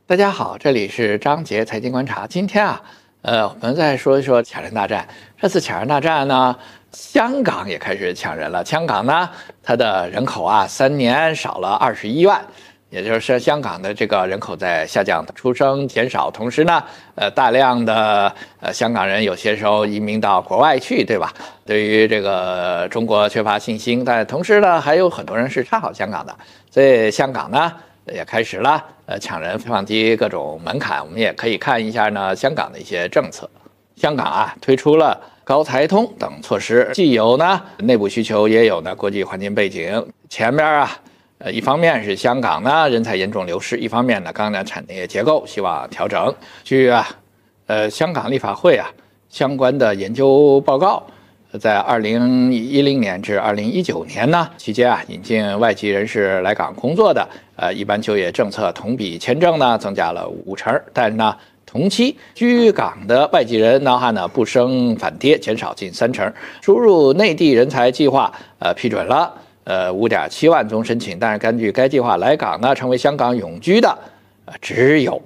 大家好，这里是张杰财经观察。今天我们再说一说抢人大战。这次抢人大战呢，香港也开始抢人了。香港呢，它的人口3年少了21万，也就是香港的这个人口在下降，出生减少。同时呢，大量的香港人有些时候移民到国外去，对吧？对于这个中国缺乏信心，但同时呢，还有很多人是看好香港的，所以香港呢也开始了抢人放低各种门槛。我们也可以看一下呢香港的一些政策。香港推出了高才通等措施，既有呢内部需求，也有呢国际环境背景。前面一方面是香港呢人才严重流失，一方面呢钢铁产业结构希望调整。据香港立法会相关的研究报告，在2010年至2019年呢期间引进外籍人士来港工作的一般就业政策同比签证呢增加了50%，但是呢同期居港的外籍人呢不升反跌，减少近30%。输入内地人才计划批准了5.7万宗申请，但是根据该计划来港呢成为香港永居的只有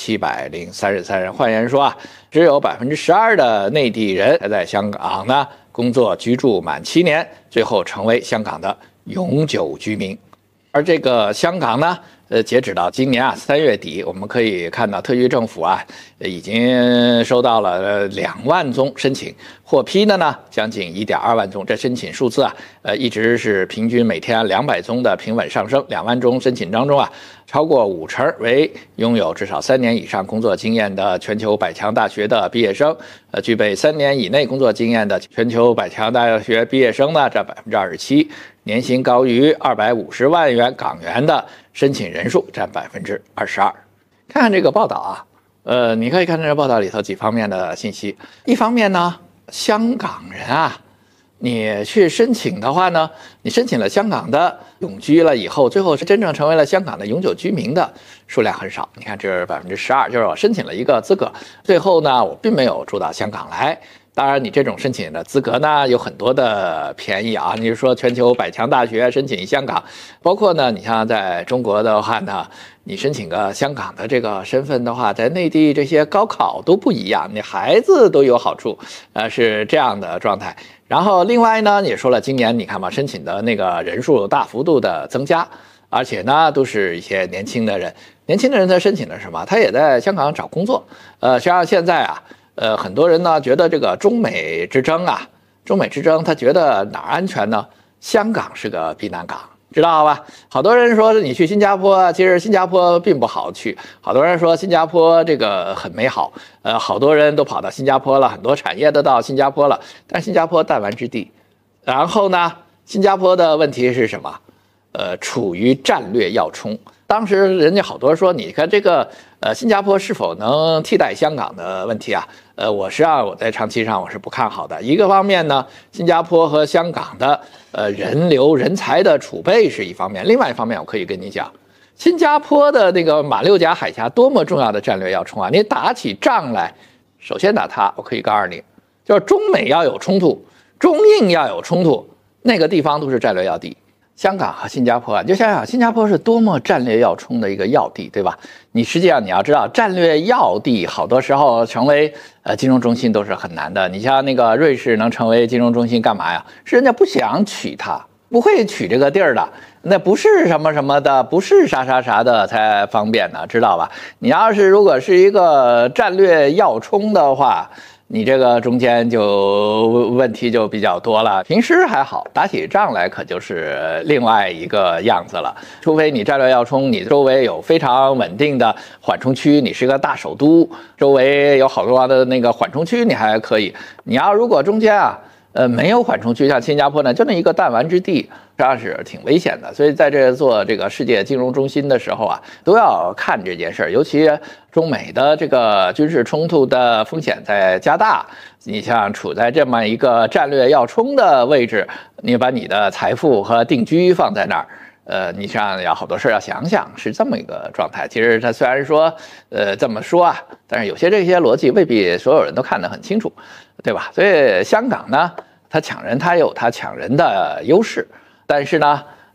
733人。换言说只有12%的内地人在香港呢工作居住满7年，最后成为香港的永久居民。而这个香港呢截止到今年3月底，我们可以看到特区政府已经收到了2万宗申请，获批的呢将近1.2万宗。这申请数字一直是平均每天200宗的平稳上升。2万宗申请当中超过50%为拥有至少3年以上工作经验的全球百强大学的毕业生，具备3年以内工作经验的全球百强大学毕业生呢占27%，年薪高于250万元港元的申请人数占22%。看看这个报道你可以看这个报道里头几方面的信息。一方面呢，香港人你去申请的话呢，你申请了香港的永居了以后，最后是真正成为了香港的永久居民的数量很少。你看这是12%，就是我申请了一个资格，最后呢我并没有住到香港来。当然你这种申请的资格呢有很多的便宜你说全球百强大学申请香港，包括呢你像在中国的话呢，你申请个香港的这个身份的话，在内地这些高考都不一样，你孩子都有好处，是这样的状态。然后另外呢也说了，今年你看申请的那个人数大幅度的增加，而且呢都是一些年轻的人。年轻的人他申请的什么？他也在香港找工作。实际上现在很多人呢觉得这个中美之争他觉得哪儿安全呢？香港是个避难港，知道吧？好多人说你去新加坡，其实新加坡并不好去。好多人说新加坡这个很美好，好多人都跑到新加坡了，很多产业都到新加坡了，但新加坡弹丸之地。然后呢，新加坡的问题是什么？处于战略要冲。当时人家好多说，你看这个新加坡是否能替代香港的问题我实际上我在长期上我是不看好的。一个方面呢，新加坡和香港的人流人才的储备是一方面，另外一方面我可以跟你讲，新加坡的那个马六甲海峡多么重要的战略要冲你打起仗来，首先打它，我可以告诉你，就是中美要有冲突，中印要有冲突，那个地方都是战略要地。香港和新加坡你就想想新加坡是多么战略要冲的一个要地，对吧？你实际上你要知道，战略要地好多时候成为金融中心都是很难的。你像那个瑞士能成为金融中心干嘛呀？是人家不想取它，不会取这个地儿的，那不是什么什么的，不是啥啥啥的才方便呢，知道吧？你要是如果是一个战略要冲的话，你这个中间就问题就比较多了。平时还好，打起仗来可就是另外一个样子了。除非你战略要冲，你周围有非常稳定的缓冲区，你是个大首都，周围有好多的那个缓冲区，你还可以。你要如果中间没有缓冲区，像新加坡呢，就那一个弹丸之地，实际上是挺危险的。所以在这做这个世界金融中心的时候都要看这件事儿。尤其中美的这个军事冲突的风险在加大，你像处在这么一个战略要冲的位置，你把你的财富和定居放在那儿，你像要好多事要想想，是这么一个状态。其实他虽然说这么说但是有些这些逻辑未必所有人都看得很清楚，对吧？所以香港呢，它抢人它有它抢人的优势，但是呢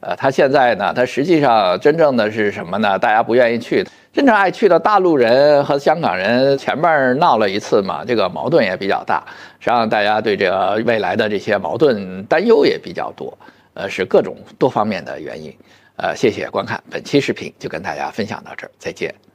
他现在呢，他实际上真正的是什么呢？大家不愿意去，真正爱去的大陆人和香港人前面闹了一次嘛，这个矛盾也比较大，实际上大家对这个未来的这些矛盾担忧也比较多，是各种多方面的原因。谢谢观看本期视频，就跟大家分享到这儿，再见。